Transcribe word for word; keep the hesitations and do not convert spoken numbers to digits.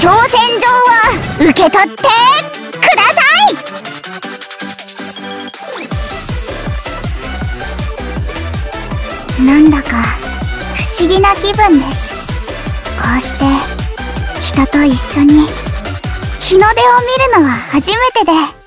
挑戦状は受け取ってください。なんだか不思議な気分です。こうして人と一緒に日の出を見るのは初めてで。